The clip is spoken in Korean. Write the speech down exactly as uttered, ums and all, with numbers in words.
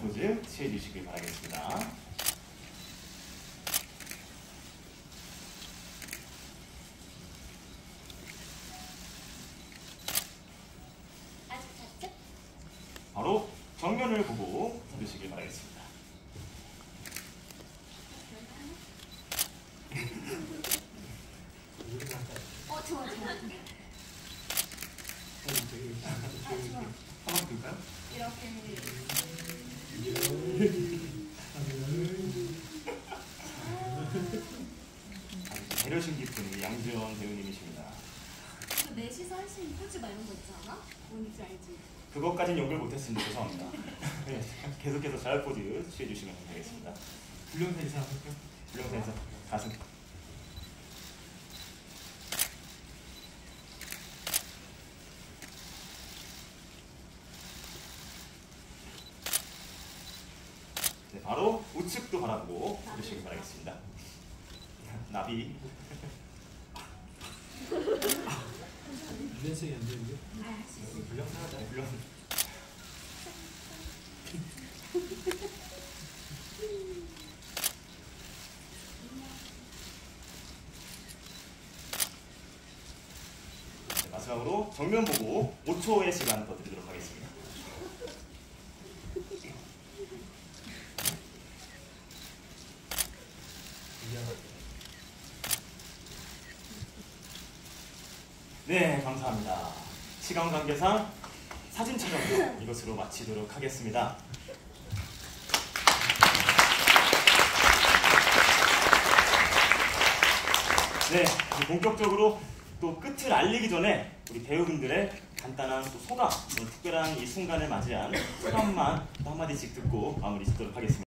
포즈 취해주시길 바라겠습니다. 바로 정면을 보고 서주시길 바라겠습니다. 어, 좋아, 좋아. 한번 볼까요? 이렇게. 배려심 깊은 우리 양지원 배우님이십니다. 그 넷이서 할 수 있는 포즈 막 이런 거 있지 않아? 뭔지 알지? 그것까진 연결 못했습니다. 죄송합니다. 네, 계속해서 잘 포즈 취해주시면 되겠습니다. 불륜사에서 할까요? 불륜사에서 가슴. 네, 바로 우측도 바라보고 해주시길 바라겠습니다. 나비. 불륜성이 안 되는데? 아, 할 수 있어. 불륜사하자. 물론 네, 마지막으로 정면 보고 오 초의 시간 더 드리도록 하겠습니다. 네, 감사합니다. 시간 관계상 사진 촬영도 이것으로 마치도록 하겠습니다. 네, 본격적으로 또 끝을 알리기 전에 우리 배우분들의 간단한 또 소감, 또 특별한 이 순간을 맞이한 소감만 또 한마디씩 듣고 마무리 짓도록 하겠습니다.